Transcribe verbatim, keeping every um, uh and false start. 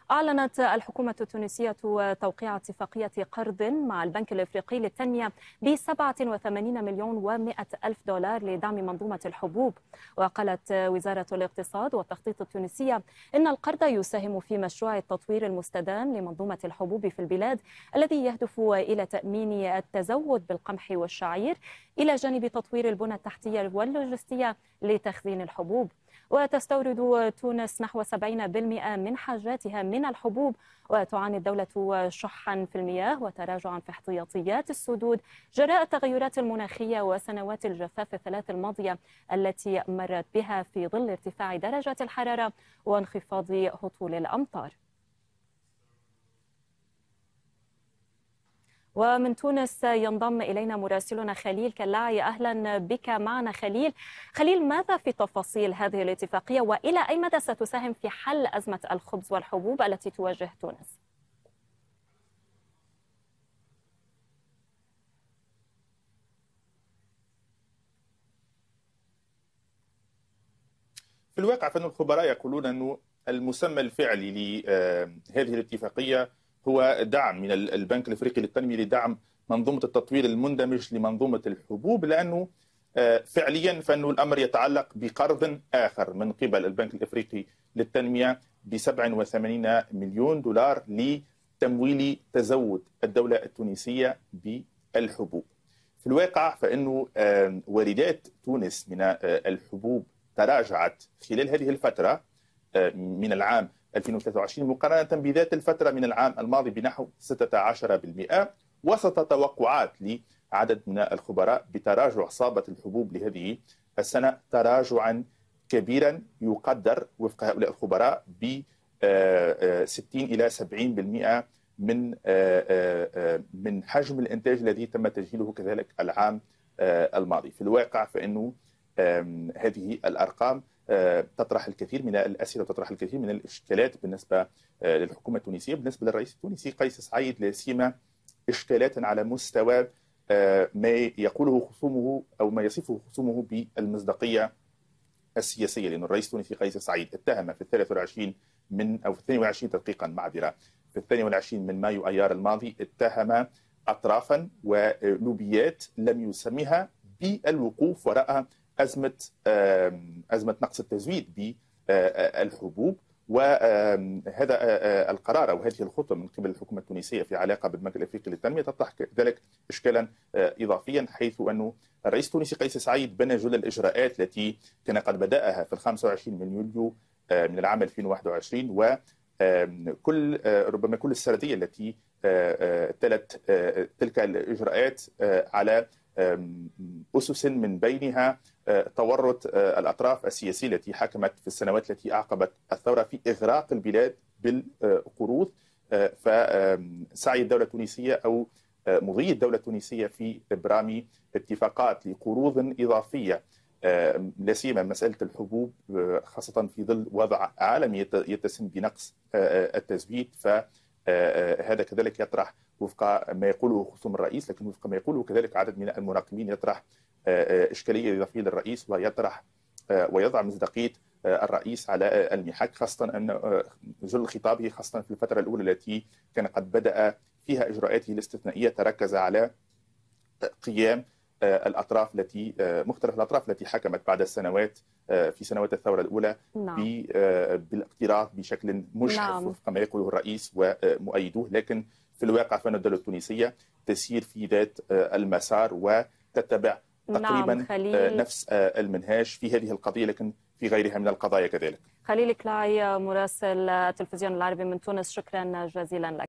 أعلنت الحكومة التونسية توقيع اتفاقية قرض مع البنك الإفريقي للتنمية ب سبعة وثمانين مليون ومئة ألف دولار لدعم منظومة الحبوب. وقالت وزارة الاقتصاد والتخطيط التونسية إن القرض يساهم في مشروع التطوير المستدام لمنظومة الحبوب في البلاد الذي يهدف إلى تأمين التزود بالقمح والشعير إلى جانب تطوير البنى التحتية واللوجستية لتخزين الحبوب. وتستورد تونس نحو سبعين بالمئة من حاجاتها من الحبوب، وتعاني الدولة شحا في المياه وتراجعا في احتياطيات السدود جراء التغيرات المناخية وسنوات الجفاف الثلاث الماضية التي مرت بها في ظل ارتفاع درجات الحرارة وانخفاض هطول الأمطار. ومن تونس ينضم إلينا مراسلنا خليل كلاعي. أهلا بك معنا خليل. خليل، ماذا في تفاصيل هذه الاتفاقية وإلى أي مدى ستساهم في حل أزمة الخبز والحبوب التي تواجه تونس؟ في الواقع فإن الخبراء يقولون أن المسمى الفعلي لهذه الاتفاقية هو دعم من البنك الافريقي للتنميه لدعم منظومه التطوير المندمج لمنظومه الحبوب، لانه فعليا فانه الامر يتعلق بقرض اخر من قبل البنك الافريقي للتنميه ب سبعة وثمانين مليون دولار لتمويل تزود الدوله التونسيه بالحبوب. في الواقع فانه واردات تونس من الحبوب تراجعت خلال هذه الفتره من العام ألفين وثلاثة وعشرين مقارنة بذات الفترة من العام الماضي بنحو ستة عشر بالمئة، وسط توقعات لعدد من الخبراء بتراجع صابة الحبوب لهذه السنة تراجعا كبيرا يقدر وفق هؤلاء الخبراء ب ستين إلى سبعين بالمئة من من حجم الإنتاج الذي تم تسجيله كذلك العام الماضي. في الواقع فإنه هذه الأرقام تطرح الكثير من الأسئلة وتطرح الكثير من الإشكالات بالنسبة للحكومة التونسية، بالنسبة للرئيس التونسي قيس سعيد، لا سيما إشكالات على مستوى ما يقوله خصومه أو ما يصفه خصومه بالمصداقية السياسية، لأن الرئيس التونسي قيس سعيد اتهم في الثالث والعشرين من أو في الثاني والعشرين تدقيقا معذرة في الثاني والعشرين من مايو أيار الماضي اتهم أطرافا ولوبيات لم يسمها بالوقوف وراء أزمة أزمة نقص التزويد بالحبوب. وهذا القرار أو هذه الخطوة من قبل الحكومة التونسية في علاقة بالبنك الأفريقي للتنمية تطرح كذلك إشكالا إضافيا، حيث أنه الرئيس التونسي قيس سعيد بنى جل الإجراءات التي كان قد بدأها في الخامس والعشرين من يوليو من العام ألفين وواحد وعشرين، وكل ربما كل السردية التي تلت تلك الإجراءات على أسس من بينها تورط الأطراف السياسية التي حكمت في السنوات التي أعقبت الثورة في إغراق البلاد بالقروض. فسعي الدولة التونسية أو مضي الدولة التونسية في إبرام اتفاقات لقروض إضافية، لا سيما مسألة الحبوب، خاصة في ظل وضع عالمي يتسم بنقص التزويد. فهذا كذلك يطرح وفق ما يقوله خصوم الرئيس، لكن وفق ما يقوله كذلك عدد من المراقبين يطرح إشكالية إضافية للرئيس ويطرح ويضع مصداقية الرئيس على المحك، خاصة أن جل خطابه خاصة في الفترة الأولى التي كان قد بدأ فيها إجراءاته الاستثنائية تركز على قيام الأطراف التي مختلف الأطراف التي حكمت بعد السنوات في سنوات الثورة الأولى نعم. بالاقتراض بشكل مجحف نعم. وفق ما يقوله الرئيس ومؤيدوه، لكن في الواقع فإن الدولة التونسية تسير في ذات المسار وتتبع تقريبا نعم نفس المنهاج في هذه القضية، لكن في غيرها من القضايا كذلك. خليل كلاعي مراسل التلفزيون العربي من تونس، شكرا جزيلا لك.